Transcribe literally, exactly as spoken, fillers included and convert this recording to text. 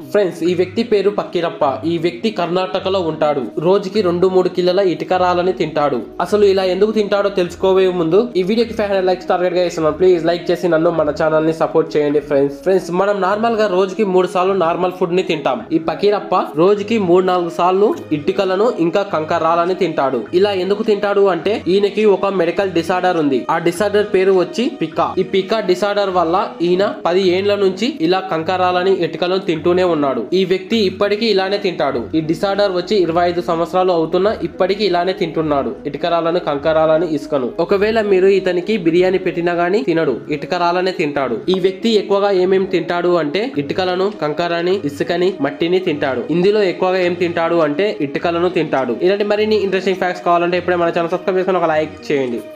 Friends, ఈ వ్యక్తి పేరు పకీరప్ప. ఈ వ్యక్తి కర్ణాటకలో ఉంటాడు. రోజుకి రెండు మూడు కిలోల ఇటుక రాళ్ళని తింటాడు. అసలు ఇలా ఎందుకు తింటాడో తెలుసుకోవే ముందు ఈ వీడియోకి ఫైవ్ హండ్రెడ్ లైక్స్ టార్గెట్ గా ఇస్తున్నాను. ప్లీజ్ లైక్ చేసి నన్ను మన ఛానల్ ని సపోర్ట్ చేయండి ఫ్రెండ్స్. ఫ్రెండ్స్, మనం నార్మల్ గా రోజుకి మూడు సార్లు నార్మల్ ఫుడ్ ని తింటాం. ఈ పకీరప్ప రోజుకి మూడు నాలుగు సార్లు ఇటుకలను ఇంకా కంకర రాళ్ళని తింటాడు. ఇలా ఎందుకు తింటాడు అంటే ఈయనకి ఒక మెడికల్ డిసార్డర్ ఉంది. ఆ డిసార్డర్ పేరు వచ్చి పికా. ఈ పికా డిసార్డర్ వల్ల ఈయన పది ఏండ్ల నుంచి ఇలా కంకరాలని ఇటుకలను తింటూనే ఉన్నాడు. ఈ వ్యక్తి ఇప్పటికీ ఇలానే తింటాడు. ఈ డిసార్డర్ వచ్చి ఇరవై ఐదు సంవత్సరాలు అవుతున్నా ఇప్పటికీ ఇలానే తింటున్నాడు. ఇటుకరాలను కంకరాలని ఇసుకను. ఒకవేళ మీరు ఇతనికి బిర్యానీ పెట్టినా గానీ తినడు, ఇటుకరాలనే తింటాడు. ఈ వ్యక్తి ఎక్కువగా ఏమేమి తింటాడు అంటే ఇటుకలను, కంకరని, ఇసుకని, మట్టిని తింటాడు. ఇందులో ఎక్కువగా ఏం తింటాడు అంటే ఇటుకలను తింటాడు. ఇలాంటి మరిన్ని ఇంట్రెస్టింగ్ ఫ్యాక్ట్స్ కావాలంటే ఇప్పుడే మన ఛానల్ సబ్స్క్రైబ్ చేసుకొని ఒక లైక్ చేయండి.